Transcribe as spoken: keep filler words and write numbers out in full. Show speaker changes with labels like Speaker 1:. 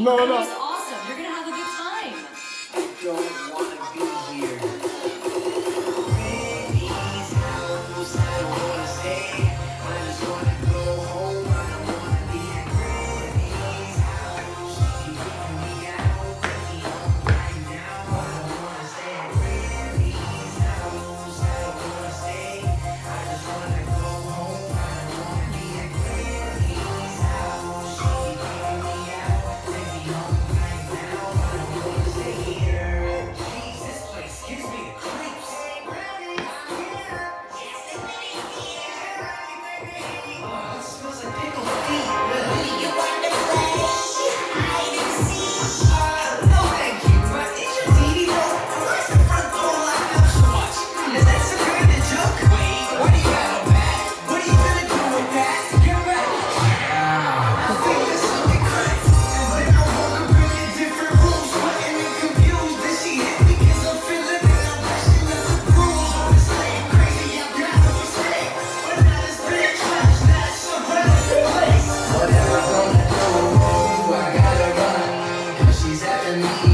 Speaker 1: No, no,
Speaker 2: It
Speaker 1: no.
Speaker 2: was awesome. You're gonna have a good time.
Speaker 3: I don't want to be here. Benny's house, I don't want to stay. I just want to go home. I don't want to be at Benny's house. She's kicking me out, take me home right now. I don't want to stay at Benny's house. I don't want to stay. I just want to go home. I don't want to be at Benny's house. She's kicking me out, take me home right now. I don't want to stay here. Jeez, this place gives me the creeps. Oh, it smells like pickled feet. You want to play hide and seek? Uh, no thank you. But is your T V broke? Why's the front door locked up so much? Is that some kind of joke? Wait, what do you got on that? What are you gonna do with that? Get back! I think there's something cracked. And then I woke up in a different room, sweating and confused. Then she hit me 'cause I'm feeling it. I'm rushing up the bruise. Honestly, I'm crazy. I've got no mistake. But now this bitch trash, that's a relevant place. Whatever I'm gonna do, I gotta run. 'Cause she's after me.